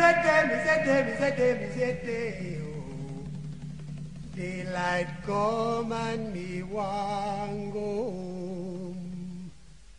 Daylight come and me want go home.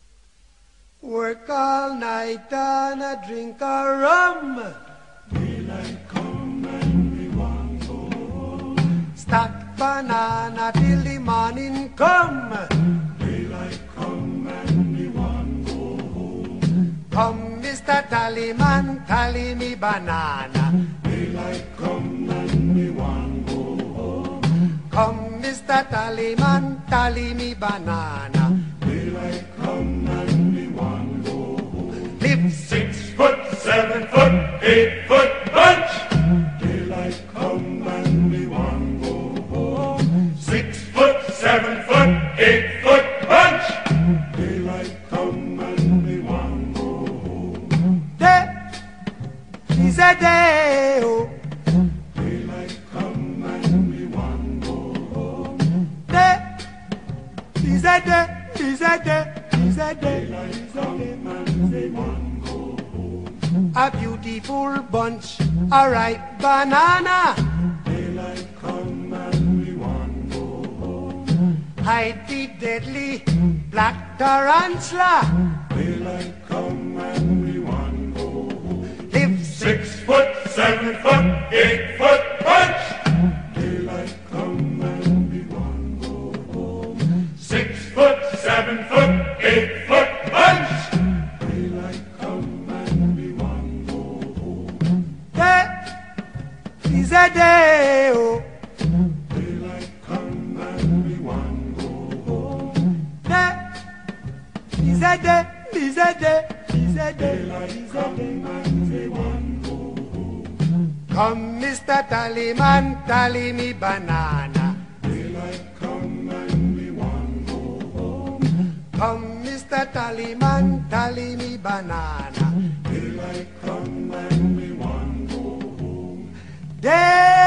Work all night and a drink a rum. Daylight come and me want go home. Stack banana till the morning come. Daylight come and me want go home. Come, Mr. Tallyman, tally me banana. Daylight come and me want go home. Come, Mr. Tallyman, tally me banana. Daylight come and me want go home. Live 6 foot, 7 foot, 8 foot bunch. Daylight come and me want go home. 6 foot, 7 foot, 8 foot bunch. Daylight come and me want go home. day is a day, oh. Daylight come and me want go home. Day is a day, is a day, is a day. Daylight come and me want go home. A beautiful bunch, a ripe banana. Daylight come and me want go home. Hide the deadly black tarantula. Daylight come and me want go home. Live 6 foot, 7 foot, 8 foot bunch. Daylight come and me want go home. 6 foot, 7 foot, 8 foot bunch. Daylight come and me want go home. day is a day, oh. Daylight come and me want go home. Day is a day, is a day, is a day, Daylight is a come day. and me want go home. Come, Mr. Tallyman, tally me banana. Daylight come and me want go home. Come, Mr. Tallyman, tally me banana. Daylight come and me want go home. Day